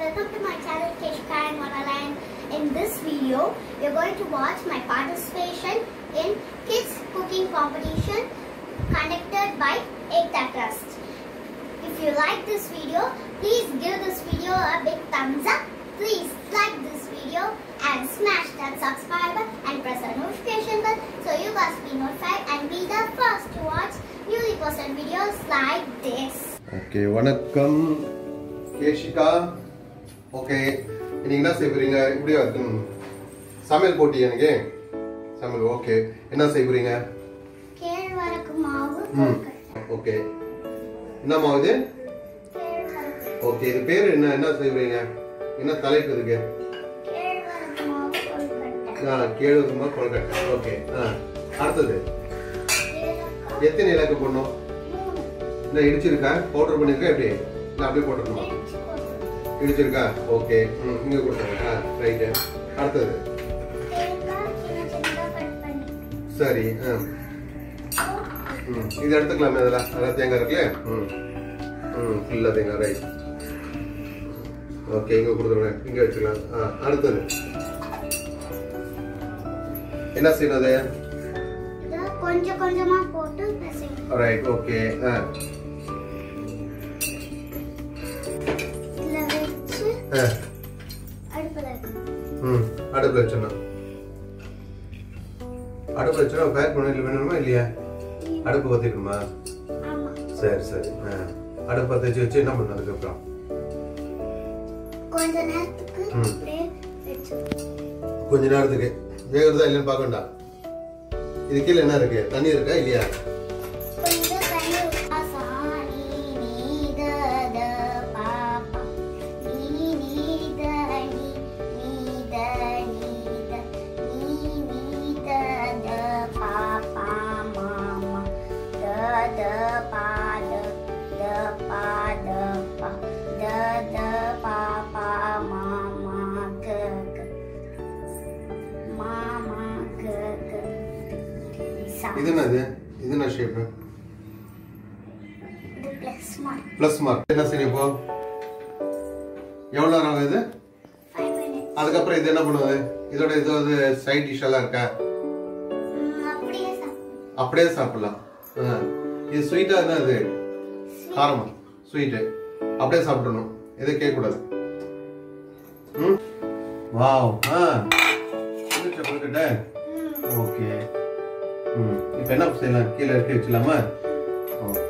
welcome to my channel Keshika and Monaland. In this video, we are going to watch my participation in kids cooking competition conducted by Ekta Trust. If you like this video, please give this video a big thumbs up. Please like this video and smash that subscribe button and press the notification bell so you guys be notified and be the first to watch newly posted videos like this. Okay, வணக்கம் Keshika. Okay, இன்னைக்கு என்ன செய்றீங்க? இப்படியே சமையல் போட்டி எனக்கு. சமையல் okay. என்ன செய்றீங்க? கேழ்வரகு மாவு. ஓகே. என்ன மாவு இது? கேழ்வரகு. ஓகே, இது பேர் என்ன செய்றீங்க? என்ன தலைப்பு இதுக்கு? கேழ்வரகு மாவு கொழுக்கட்டை. கேழ்வரகு மாவு கொழுக்கட்டை. ஓகே. அடுத்து எத்தனை இலக்கு போடணும்? என்ன இடிச்சிருக்கா? பவுடர் பண்ணிருக்கா? எப்படி? நான் அப்படியே போட்டுறணுமா? இடிச்சிருக்கா? ஓகே. இங்க கொடுத்துருங்க. ரைட். அடுத்து சரி. இது எடுத்துக்கலாமே அதெல்லாம் தேங்காய் இருக்குல்ல? ஃபுல்லா தேங்காய். ரைட். ஓகே, இங்க கொடுத்துருங்க. இங்க வச்சுக்கலாம். அடுத்தது என்ன செய்யறது? கொஞ்சம் கொஞ்சமா போட்டு பிசையணும். ரைட். ஓகே. இதுல வெச்சு அடுப்புல வைக்கணும். அடுப்புல வச்சணும். அடுப்புல வச்சா பேக் பண்ணல வேணுமா இல்லையா? அடுப்பு பத்திக்கணுமா? ஆமா. சரி சரி. அடுப்பு பத்தி வச்சு என்ன பண்ணதுக்கு அப்புறம் கொஞ்ச நேரத்துக்கு அப்படியே வெச்சு கொஞ்ச நேரத்துக்கு வேகறதா இல்லன்னு பார்க்க வேண்டாம். இது கீழே என்ன இருக்கு? தண்ணி இருக்கா இல்லையா? கொஞ்சம் தண்ணி ஊத்தா. சாணி நீத த பாப்பா நீ த நீ நீத நீத நீ நீத த பாப்பா மாமா த த பா த பா த பா த த பாப்பா மாமா க க மாமா க க. இது என்னது? இது என்ன ஷேப்? இது பிளஸ் மார்க். Plus mark. என்ன செய்ய இப்போ? எவ்வளவு நேரம் ஆகுது? 5 minutes. அதுக்கப்புறம் இது என்ன பண்ணுவது? இதோட ஏதாவது சைட் டிஷ் எல்லாம் இருக்கா? அப்படியே சாப்பிடு. அப்படியே சாப்பிடலாம். இது ஸ்வீட்டா என்னது? காரமா? ஸ்வீட். அப்படியே சாப்பிடணும். எதை கேட்க கூடாது. வாவ். ஓகே. இப்போ என்ன செய்யலாம்? கீழே இறக்கி வச்சலாமா? ஓகே.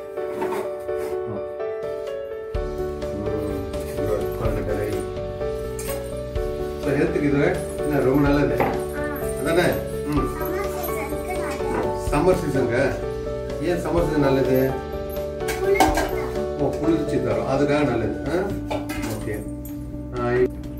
ஹெல்த்துக்கு இது என்ன ரொம்ப நல்லது அதானே? சம்மர் சீசனுக்கு. ஏன் சம்மர் சீசன் நல்லது? குளிர்ச்சி தரும், அதுக்காக நல்லது. ஓகே.